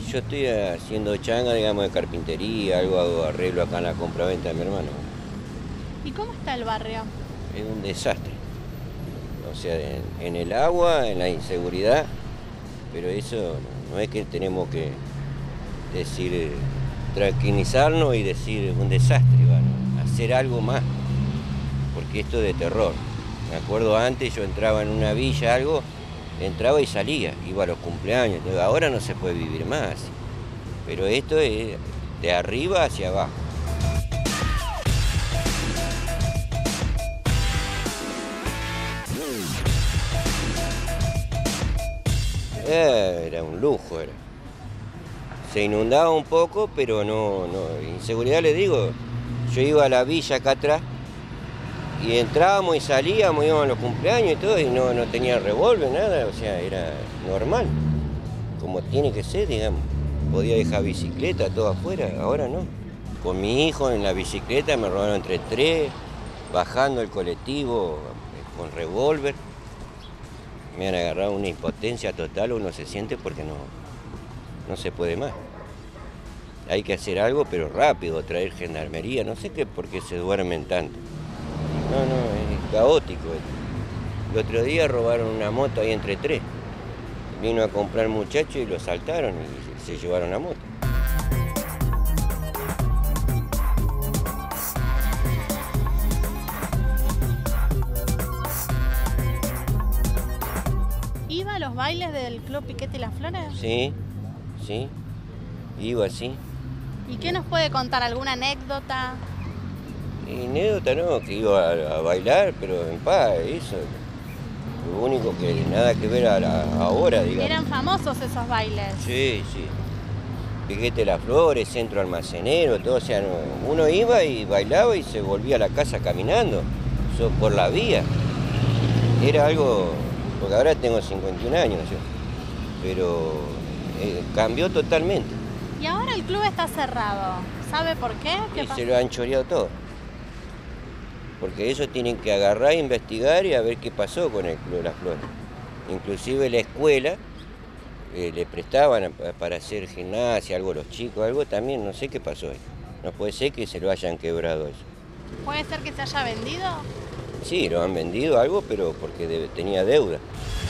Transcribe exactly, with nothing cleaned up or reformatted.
yo estoy haciendo changa, digamos, de carpintería, algo hago arreglo acá en la compraventa de mi hermano. ¿Y cómo está el barrio? Es un desastre. O sea, en, en el agua, en la inseguridad, pero eso no es que tenemos que decir, tranquilizarnos y decir un desastre, ¿vale? Hacer algo más, porque esto es de terror. Me acuerdo antes, yo entraba en una villa, algo, entraba y salía, iba a los cumpleaños, ahora no se puede vivir más, pero esto es de arriba hacia abajo. Era un lujo, era. Se inundaba un poco, pero no, no, inseguridad le digo, yo iba a la villa acá atrás y entrábamos y salíamos, íbamos a los cumpleaños y todo, y no, no tenía revólver, nada, o sea, era normal, como tiene que ser, digamos. Podía dejar bicicleta, todo afuera, ahora no. Con mi hijo en la bicicleta me robaron entre tres, bajando el colectivo con revólver. Me han agarrado una impotencia total, uno se siente porque no, no se puede más. Hay que hacer algo, pero rápido, traer gendarmería, no sé qué, por qué se duermen tanto. No, no, es caótico. El otro día robaron una moto ahí entre tres. Vino a comprar un muchacho y lo saltaron y se llevaron la moto. ¿Iba a los bailes del Club Piquete y las Flores? Sí, sí, iba así. ¿Y qué nos puede contar? ¿Alguna anécdota? Y anécdota no, que iba a, a bailar, pero en paz, eso. Lo único que nada que ver a la, ahora, digamos. ¿Eran famosos esos bailes? Sí, sí. Piquete Las Flores, Centro Almacenero, todo, o sea, no, uno iba y bailaba y se volvía a la casa caminando, eso por la vía. Era algo, porque ahora tengo cincuenta y un años yo, pero eh, cambió totalmente. Y ahora el club está cerrado. ¿Sabe por qué? ¿Qué Y pasa? se lo han choreado todo. Porque ellos tienen que agarrar, investigar y a ver qué pasó con el Club Las Flores. Inclusive la escuela eh, le prestaban a, para hacer gimnasia, algo a los chicos, algo también, no sé qué pasó ahí. No puede ser que se lo hayan quebrado eso. ¿Puede ser que se haya vendido? Sí, lo han vendido algo, pero porque de, tenía deuda.